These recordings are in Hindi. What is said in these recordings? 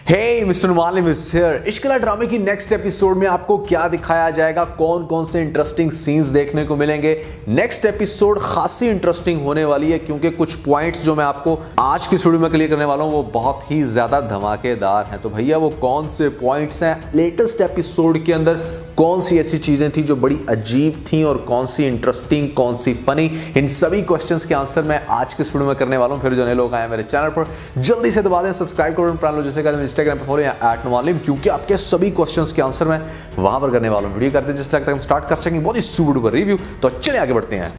Hey mister Malim is here. इश्क ला ड्रामे की नेक्स्ट एपिसोड में आपको क्या दिखाया जाएगा, कौन कौन से इंटरेस्टिंग सीन्स देखने को मिलेंगे। नेक्स्ट एपिसोड खासी इंटरेस्टिंग होने वाली है क्योंकि कुछ पॉइंट्स जो मैं आपको आज की वीडियो में क्लियर करने वाला हूं वो बहुत ही ज्यादा धमाकेदार हैं। तो भैया वो कौन से पॉइंट्स हैं, लेटेस्ट एपिसोड के अंदर कौन सी ऐसी चीजें थी जो बड़ी अजीब थी और कौन सी इंटरेस्टिंग, कौन सी फनी, इन सभी क्वेश्चंस के आंसर मैं आज की वीडियो में करने वाला हूं। फिर जो नए लोग आए मेरे चैनल पर जल्दी से दबा दें सब्सक्राइब करो, प्राण लो जैसे कहते हैं इंस्टाग्राम पर फॉलो या @नवालिम, क्योंकि आपके सभी क्वेश्चंस के आंसर मैं वहां पर करने वाला हूं। वीडियो करते हैं जिस तक हम स्टार्ट कर सकेंगे बहुत ही सुपर रिव्यू। तो चलिए आगे बढ़ते हैं।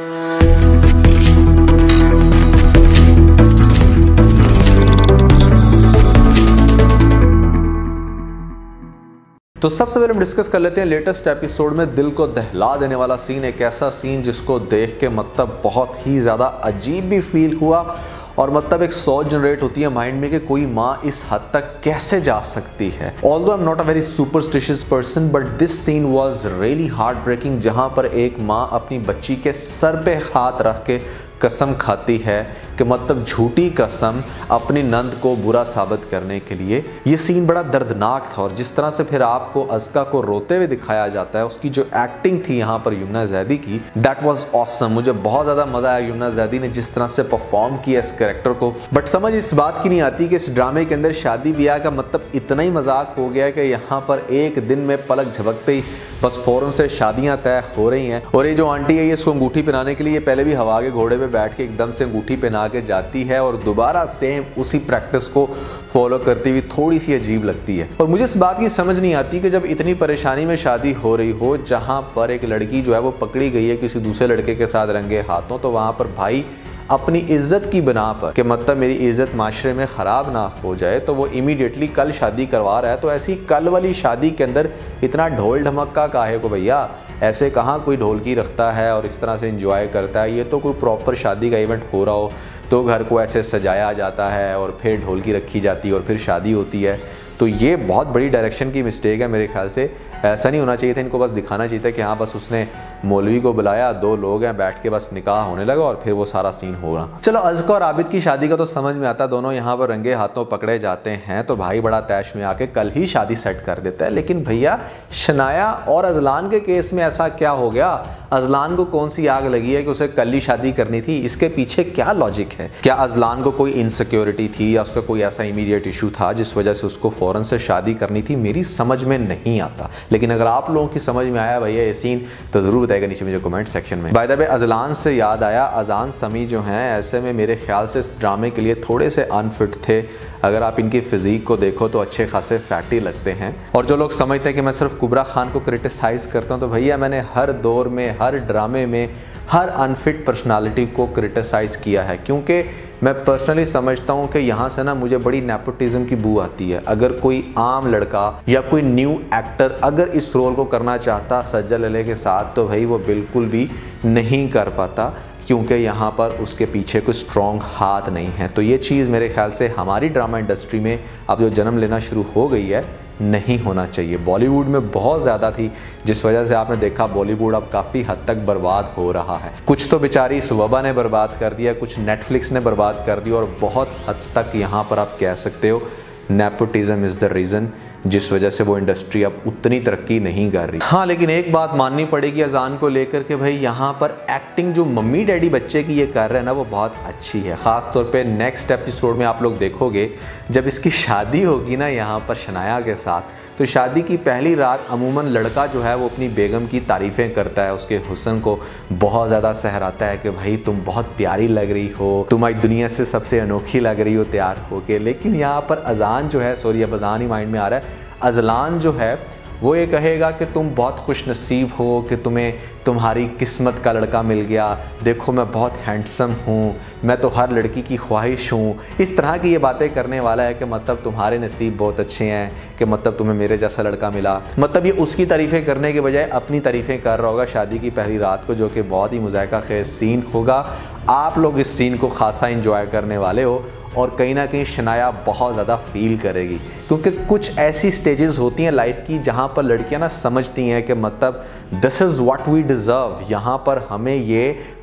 तो सबसे पहले हम डिस्कस कर लेते हैं लेटेस्ट एपिसोड में दिल को दहला देने वाला सीन, एक ऐसा सीन जिसको देख के मतलब बहुत ही ज़्यादा अजीब भी फील हुआ और मतलब एक सोच जनरेट होती है माइंड में कि कोई माँ इस हद तक कैसे जा सकती है। Although I am not a very superstitious person but this scene was really heart breaking, जहाँ पर एक माँ अपनी बच्ची के सर पे हाथ रख के कसम खाती है कि मतलब झूठी कसम अपनी नंद को बुरा साबित करने के लिए। ये सीन बड़ा दर्दनाक था और जिस तरह से फिर आपको अस्का को रोते हुए दिखाया जाता है, उसकी जो एक्टिंग थी यहाँ पर यमुना जैदी की, दैट वाज ऑसम। मुझे बहुत ज़्यादा मज़ा आया यमुना जैदी ने जिस तरह से परफॉर्म किया इस कैरेक्टर को। बट समझ इस बात की नहीं आती कि इस ड्रामे के अंदर शादी ब्याह का मतलब इतना ही मजाक हो गया कि यहाँ पर एक दिन में पलक झपकते ही बस फौरन से शादियाँ तय हो रही हैं। और ये जो आंटी है इसको अंगूठी पहनाने के लिए पहले भी हवा के घोड़े पे बैठ के एकदम से अंगूठी पहना के जाती है और दोबारा सेम उसी प्रैक्टिस को फॉलो करती हुई थोड़ी सी अजीब लगती है। और मुझे इस बात की समझ नहीं आती कि जब इतनी परेशानी में शादी हो रही हो, जहाँ पर एक लड़की जो है वो पकड़ी गई है किसी दूसरे लड़के के साथ रंगे हाथों, तो वहाँ पर भाई अपनी इज्जत की बिना पर कि मतलब मेरी इज्जत माशरे में ख़राब ना हो जाए तो वो इमीडिएटली कल शादी करवा रहा है। तो ऐसी कल वाली शादी के अंदर इतना ढोल ढमक्का काहे को भैया? ऐसे कहाँ कोई ढोलकी रखता है और इस तरह से एंजॉय करता है। ये तो कोई प्रॉपर शादी का इवेंट हो रहा हो तो घर को ऐसे सजाया जाता है और फिर ढोलकी रखी जाती है और फिर शादी होती है। तो ये बहुत बड़ी डायरेक्शन की मिस्टेक है मेरे ख्याल से। ऐसा नहीं होना चाहिए था, इनको बस दिखाना चाहिए था कि हाँ बस उसने मौलवी को बुलाया, दो लोग हैं बैठ के बस निकाह होने लगा और फिर वो सारा सीन हो रहा। चलो अज़का और आबिद की शादी का तो समझ में आता, दोनों यहाँ पर रंगे हाथों पकड़े जाते हैं तो भाई बड़ा तैश में आके कल ही शादी सेट कर देता है। लेकिन भैया शनाया और अजलान के केस में ऐसा क्या हो गया? अजलान को कौन सी आग लगी है कि उसे कल ही शादी करनी थी? इसके पीछे क्या लॉजिक है? क्या अजलान को कोई इनसिक्योरिटी थी या उसका कोई ऐसा इमीडिएट इशू था जिस वजह से उसको फ़ौरन से शादी करनी थी? मेरी समझ में नहीं आता। लेकिन अगर आप लोगों की समझ में आया भैया ये सीन तो ज़रूर बताएगा नीचे मुझे कमेंट सेक्शन में। बाय द वे अजलान से याद आया, अजान समी जो हैं ऐसे में मेरे ख्याल से इस ड्रामे के लिए थोड़े से अनफिट थे। अगर आप इनकी फिजिक को देखो तो अच्छे खासे फैटी लगते हैं। और जो लोग समझते हैं कि मैं सिर्फ कुबरा खान को क्रिटिसाइज़ करता हूँ, तो भैया मैंने हर दौर में, हर ड्रामे में हर अनफिट पर्सनालिटी को क्रिटिसाइज़ किया है क्योंकि मैं पर्सनली समझता हूँ कि यहाँ से ना मुझे बड़ी नेपोटिज्म की बू आती है। अगर कोई आम लड़का या कोई न्यू एक्टर अगर इस रोल को करना चाहता सज्जल अली के साथ तो भाई वो बिल्कुल भी नहीं कर पाता क्योंकि यहाँ पर उसके पीछे कोई स्ट्रॉन्ग हाथ नहीं है। तो ये चीज़ मेरे ख्याल से हमारी ड्रामा इंडस्ट्री में अब जो जन्म लेना शुरू हो गई है नहीं होना चाहिए। बॉलीवुड में बहुत ज़्यादा थी जिस वजह से आपने देखा बॉलीवुड अब काफ़ी हद तक बर्बाद हो रहा है। कुछ तो बेचारी इस वबा ने बर्बाद कर दिया, कुछ नेटफ्लिक्स ने बर्बाद कर दिया और बहुत हद तक यहाँ पर आप कह सकते हो नेपोटिज्म इज़ द रीज़न जिस वजह से वो इंडस्ट्री अब उतनी तरक्की नहीं कर रही। हाँ लेकिन एक बात माननी पड़ेगी अजान को लेकर के भाई यहाँ पर एक्टिंग जो मम्मी डैडी बच्चे की ये कर रहे हैं ना वो बहुत अच्छी है। ख़ास तौर पे नेक्स्ट एपिसोड में आप लोग देखोगे जब इसकी शादी होगी ना यहाँ पर शनाया के साथ, तो शादी की पहली रात अमूमन लड़का जो है वो अपनी बेगम की तारीफ़ें करता है, उसके हुस्न को बहुत ज़्यादा सहराता है कि भाई तुम बहुत प्यारी लग रही हो, तुम आज दुनिया से सबसे अनोखी लग रही हो तैयार होके। लेकिन यहाँ पर अजान जो है, सॉरी अब अजान ही माइंड में आ रहा है, अजलान जो है वो ये कहेगा कि तुम बहुत खुश नसीब हो कि तुम्हें तुम्हारी किस्मत का लड़का मिल गया, देखो मैं बहुत हैंडसम हूँ, मैं तो हर लड़की की ख्वाहिश हूँ। इस तरह की ये बातें करने वाला है कि मतलब तुम्हारे नसीब बहुत अच्छे हैं कि मतलब तुम्हें मेरे जैसा लड़का मिला। मतलब ये उसकी तारीफ़ें करने के बजाय अपनी तारीफ़ें कर रहा होगा शादी की पहली रात को, जो कि बहुत ही मुज़ायका खेज़ सीन होगा। आप लोग इस सीन को खासा इंजॉय करने वाले हो और कहीं ना कहीं शनाया बहुत ज़्यादा फील करेगी क्योंकि कुछ ऐसी स्टेजेस होती हैं लाइफ की जहाँ पर लड़कियाँ ना समझती हैं कि मतलब this is what we deserve, यहाँ पर हमें ये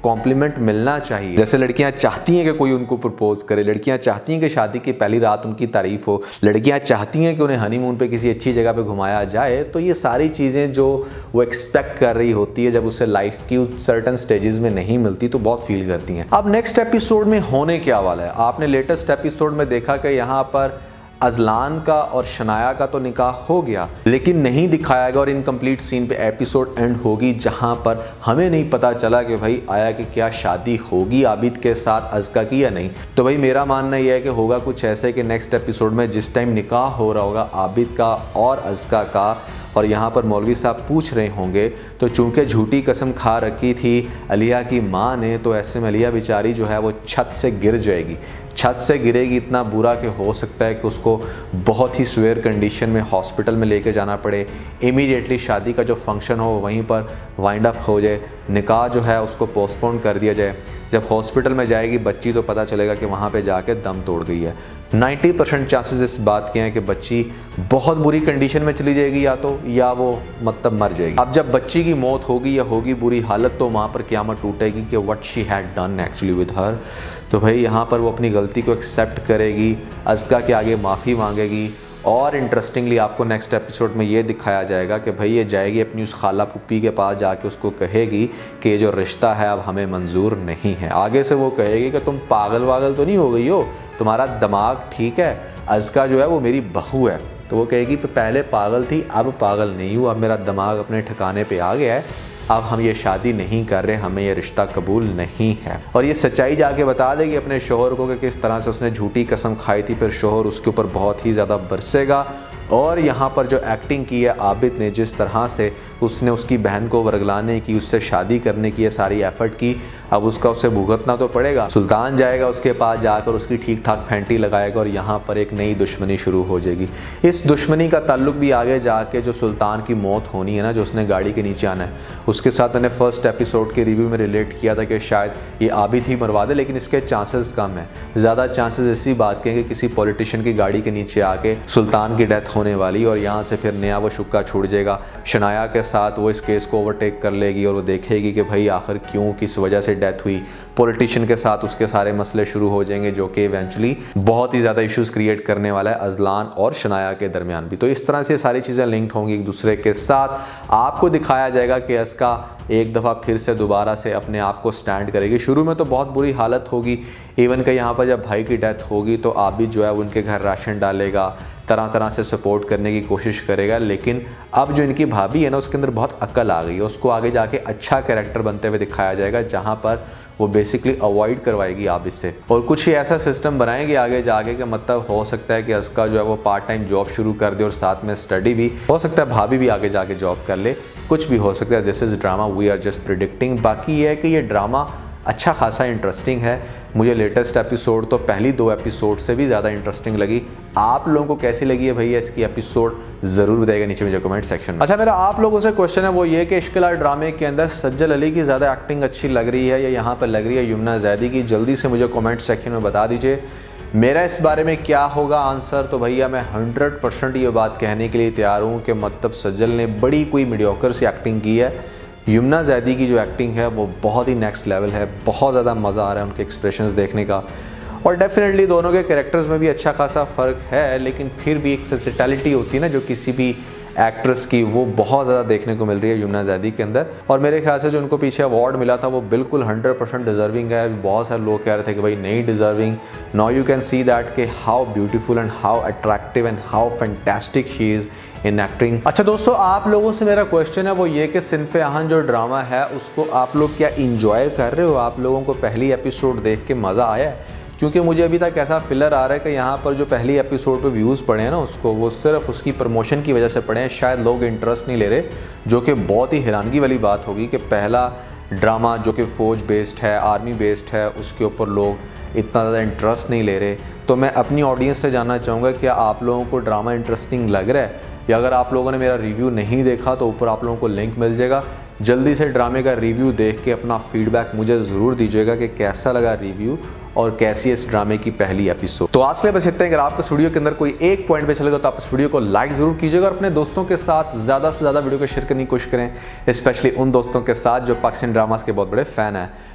कॉम्प्लीमेंट मिलना चाहिए। जैसे लड़कियां चाहती हैं कि कोई उनको प्रपोज करे, लड़कियां चाहती हैं कि शादी की पहली रात उनकी तारीफ हो, लड़कियां चाहती हैं कि उन्हें हनीमून पे किसी अच्छी जगह पे घुमाया जाए। तो ये सारी चीज़ें जो वो एक्सपेक्ट कर रही होती है, जब उसे लाइफ की सर्टन स्टेजेस में नहीं मिलती तो बहुत फील करती हैं। अब नेक्स्ट एपिसोड में होने क्या वाला है, आपने लेटेस्ट एपिसोड में देखा कि यहाँ पर अजलान का और शनाया का तो निकाह हो गया, लेकिन नहीं दिखाया गया और इनकम्प्लीट सीन पे एपिसोड एंड होगी, जहां पर हमें नहीं पता चला कि भाई आया कि क्या शादी होगी आबिद के साथ अज़का की या नहीं। तो भाई मेरा मानना यह है कि होगा कुछ ऐसे कि नेक्स्ट एपिसोड में जिस टाइम निकाह हो रहा होगा आबिद का और अज़का का, और यहाँ पर मौलवी साहब पूछ रहे होंगे, तो चूंकि झूठी कसम खा रखी थी अलिया की माँ ने, तो ऐसे में अलिया बेचारी जो है वो छत से गिर जाएगी, छत से गिरेगी इतना बुरा कि हो सकता है कि उसको बहुत ही सीवियर कंडीशन में हॉस्पिटल में लेके जाना पड़े। इमीडिएटली शादी का जो फंक्शन हो वहीं पर वाइंड अप हो जाए, निकाह जो है उसको पोस्टपोन कर दिया जाए। जब हॉस्पिटल में जाएगी बच्ची तो पता चलेगा कि वहाँ पे जाके दम तोड़ गई है। 90% चांसेस इस बात के हैं कि बच्ची बहुत बुरी कंडीशन में चली जाएगी या वो मतलब मर जाएगी। अब जब बच्ची की मौत होगी या होगी बुरी हालत, तो वहाँ पर क़यामत टूटेगी कि what she had done actually with her. तो भाई यहाँ पर वो अपनी गलती को एक्सेप्ट करेगी, अज़का के आगे माफ़ी मांगेगी, और इंटरेस्टिंगली आपको नेक्स्ट एपिसोड में ये दिखाया जाएगा कि भाई ये जाएगी अपनी उस खाला पुप्पी के पास, जाके उसको कहेगी कि ये जो रिश्ता है अब हमें मंजूर नहीं है। आगे से वो कहेगी कि तुम पागल वागल तो नहीं हो गई हो, तुम्हारा दिमाग ठीक है, अज़का जो है वो मेरी बहू है। तो वो कहेगी पहले पागल थी अब पागल नहीं हूँ, अब मेरा दिमाग अपने ठिकाने पे आ गया है, अब हम ये शादी नहीं कर रहे, हमें ये रिश्ता कबूल नहीं है। और ये सच्चाई जाके बता देगी अपने शोहर को कि किस तरह से उसने झूठी कसम खाई थी, फिर शोहर उसके ऊपर बहुत ही ज़्यादा बरसेगा। और यहाँ पर जो एक्टिंग की है आबिद ने, जिस तरह से उसने उसकी बहन को वरगलाने की, उससे शादी करने की ये सारी एफर्ट की, अब उसका उसे भुगतना तो पड़ेगा। सुल्तान जाएगा उसके पास, जाकर उसकी ठीक ठाक फैंटी लगाएगा और यहाँ पर एक नई दुश्मनी शुरू हो जाएगी। इस दुश्मनी का ताल्लुक भी आगे जाके जो सुल्तान की मौत होनी है ना, जो उसने गाड़ी के नीचे आना है, उसके साथ मैंने फर्स्ट एपिसोड के रिव्यू में रिलेट किया था कि शायद ये आबिद ही मरवा दे, लेकिन इसके चांसेस कम है। ज़्यादा चांसेस इसी बात के हैं कि किसी पॉलिटिशियन की गाड़ी के नीचे आके सुल्तान की डेथ होने वाली, और यहाँ से फिर नया वो शुक्का छूट जाएगा। शनाया के साथ वो इस केस को ओवरटेक कर लेगी और वो देखेगी कि भाई आखिर क्यों, किस वजह से डेथ हुई। पॉलिटिशियन के साथ उसके सारे मसले शुरू हो जाएंगे, जो कि इवेंचुअली बहुत ही ज़्यादा इश्यूज क्रिएट करने वाला है अजलान और शनाया के दरमियान भी। तो इस तरह से सारी चीज़ें लिंक्ड होंगी एक दूसरे के साथ। आपको दिखाया जाएगा कि अज़का एक दफ़ा फिर से दोबारा से अपने आप को स्टैंड करेगी। शुरू में तो बहुत बुरी हालत होगी, इवन कि यहाँ पर जब भाई की डेथ होगी तो आबिद जो है उनके घर राशन डालेगा, तरह तरह से सपोर्ट करने की कोशिश करेगा। लेकिन अब जो इनकी भाभी है ना, उसके अंदर बहुत अक्ल आ गई है, उसको आगे जाके अच्छा कैरेक्टर बनते हुए दिखाया जाएगा, जहाँ पर वो बेसिकली अवॉइड करवाएगी आबिद से, और कुछ ही ऐसा सिस्टम बनाएंगे आगे जाके कि मतलब हो सकता है कि अज़का जो है वो पार्ट टाइम जॉब शुरू कर दे और साथ में स्टडी भी हो सकता है, भाभी भी आगे जाके जॉब कर ले, कुछ भी हो सकता है। This is drama, we are just predicting. बाकी ये है कि ये ड्रामा अच्छा खासा इंटरेस्टिंग है। मुझे लेटेस्ट एपिसोड तो पहली 2 एपिसोड से भी ज़्यादा इंटरेस्टिंग लगी। आप लोगों को कैसी लगी है भैया इसकी एपिसोड, ज़रूर बताइएगा नीचे मुझे कमेंट सेक्शन में। अच्छा, मेरा आप लोगों से क्वेश्चन है वो ये कि इश्क़ इलाही ड्रामे के अंदर सज्जल अली की ज़्यादा एक्टिंग अच्छी लग रही है या यहाँ पर लग रही है यमुना ज़ैदी की? जल्दी से मुझे कमेंट सेक्शन में बता दीजिए। मेरा इस बारे में क्या होगा आंसर, तो भैया मैं 100% ये बात कहने के लिए तैयार हूँ कि मतलब सज्जल ने बड़ी कोई मीडियोकर सी एक्टिंग की है। यमुना ज़ैदी की जो एक्टिंग है वो बहुत ही नेक्स्ट लेवल है, बहुत ज़्यादा मज़ा आ रहा है उनके एक्सप्रेशंस देखने का, और डेफिनेटली दोनों के कैरेक्टर्स में भी अच्छा खासा फ़र्क है, लेकिन फिर भी एक वर्सेटैलिटी होती है ना जो किसी भी एक्ट्रेस की, वो बहुत ज़्यादा देखने को मिल रही है यमुना ज़ैदी के अंदर। और मेरे ख्याल से जो उनको पीछे अवार्ड मिला था वो बिल्कुल 100% डिज़र्विंग है। बहुत सारे लोग कह रहे थे कि भाई नहीं deserving. Now you can see that कि how beautiful and how attractive and how fantastic she is in acting. अच्छा दोस्तों, आप लोगों से मेरा क्वेश्चन है वो ये कि सिन्फ़े आहन जो ड्रामा है उसको आप लोग क्या इंजॉय कर रहे हो? आप लोगों को पहली एपिसोड देख के मज़ा आया है? क्योंकि मुझे अभी तक ऐसा फिलर आ रहा है कि यहाँ पर जो पहली एपिसोड पे व्यूज़ पड़े हैं ना उसको, वो सिर्फ उसकी प्रमोशन की वजह से पड़े हैं, शायद लोग इंटरेस्ट नहीं ले रहे, जो कि बहुत ही हैरानगी वाली बात होगी कि पहला ड्रामा जो कि फ़ौज बेस्ड है, आर्मी बेस्ड है, उसके ऊपर लोग इतना ज़्यादा इंटरेस्ट नहीं ले रहे। तो मैं अपनी ऑडियंस से जानना चाहूँगा क्या आप लोगों को ड्रामा इंटरेस्टिंग लग रहा है, या अगर आप लोगों ने मेरा रिव्यू नहीं देखा तो ऊपर आप लोगों को लिंक मिल जाएगा, जल्दी से ड्रामे का रिव्यू देख के अपना फीडबैक मुझे ज़रूर दीजिएगा कि कैसा लगा रिव्यू और कैसी है इस ड्रामे की पहली एपिसोड। तो आज के लिए बस इतना ही। अगर आपको इस वीडियो के अंदर कोई एक पॉइंट पे चलेगा तो आप इस वीडियो को लाइक ज़रूर कीजिएगा और अपने दोस्तों के साथ ज़्यादा से ज़्यादा वीडियो को शेयर करने की कोशिश करें, स्पेशली उन दोस्तों के साथ जो पाकिस्तानी ड्रामास के बहुत बड़े फ़ैन हैं।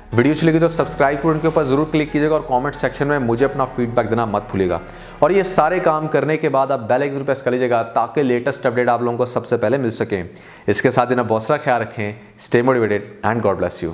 वीडियो अच्छी लगी तो सब्सक्राइब बटन के ऊपर जरूर क्लिक कीजिएगा और कमेंट सेक्शन में मुझे अपना फीडबैक देना मत भूलिएगा। और ये सारे काम करने के बाद आप बेल आइकन प्रेस कर लीजिएगा ताकि लेटेस्ट अपडेट आप लोगों को सबसे पहले मिल सके। इसके साथ ही ना बहुत सारा ख्याल रखें, stay motivated and God bless you.